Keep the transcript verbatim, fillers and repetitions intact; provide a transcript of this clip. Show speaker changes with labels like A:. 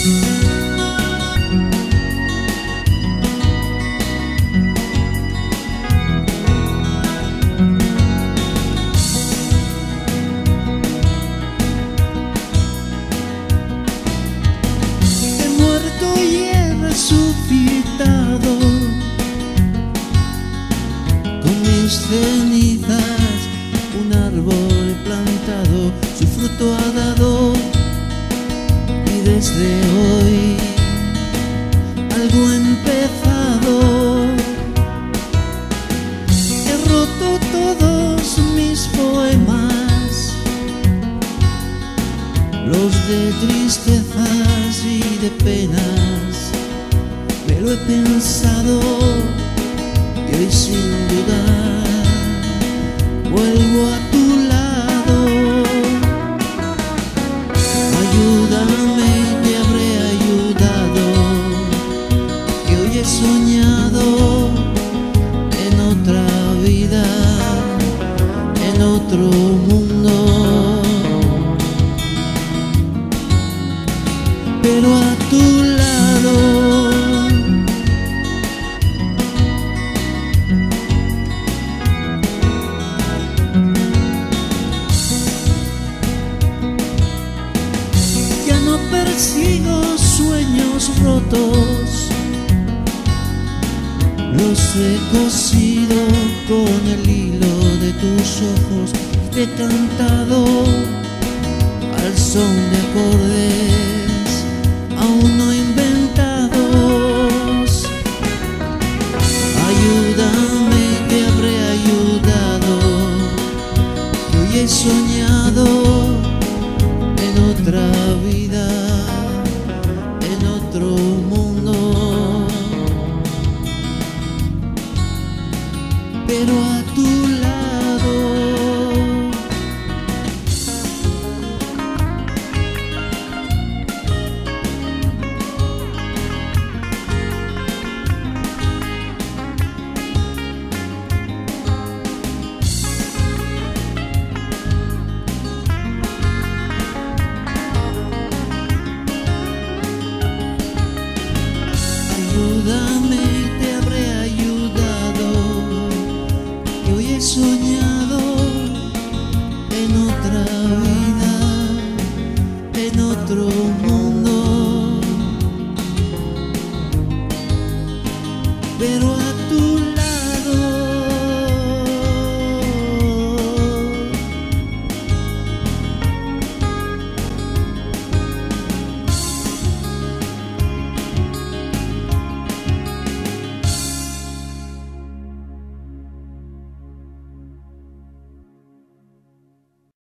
A: Resucitado con mis cenizas, un árbol plantado, su fruto ha dado, y desde hoy algo ha empezado. He roto todos mis poemas, los de tristezas y de penas. Me lo he pensado y hoy sin dudar vuelvo a tu lado. Ayúdame, te habré ayudado, que hoy he soñado en otra vida, en otro mundo, pero a tu lado. Persigo sueños rotos, los he cosido con el hilo de tus ojos, te he cantado